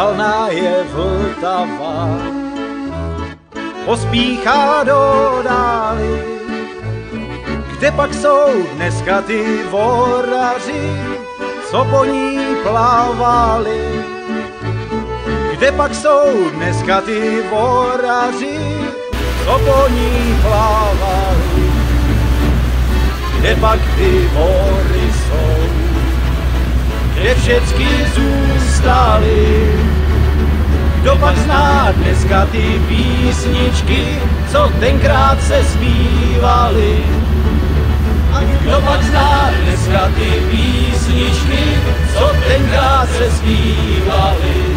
kalná je Vltava. Pospíchá do dály, kde pak jsou dneska ty voraři, co po ní plavali. Kde pak jsou dneska ty voraři, co po ní plavali. Kde pak ty vory jsou, kde všecky zůstaly. Kdo pak zná dneska ty písničky, co tenkrát se zpívaly. A kdo pak zná dneska ty písničky, co tenkrát se zpívaly.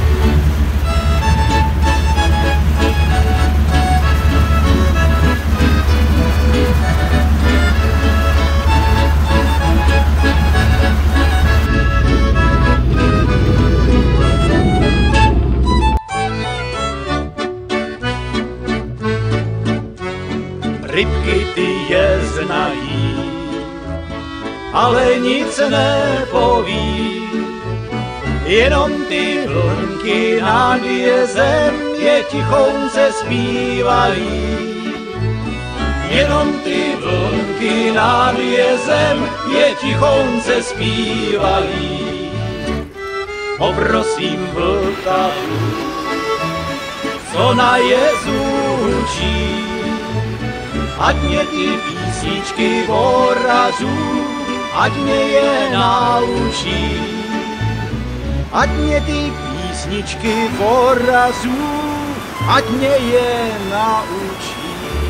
Rybky ty je znají, ale nic nepoví. Jenom ty vlnky nad jezem je tichonce zpívají. Jenom ty vlnky nad jezem je tichonce zpívají. Poprosím Vltavu, co na jezu učí, ať mě ty písničky vorařů, ať mě je naučí. Ať mě ty písničky vorařů, ať mě je naučí.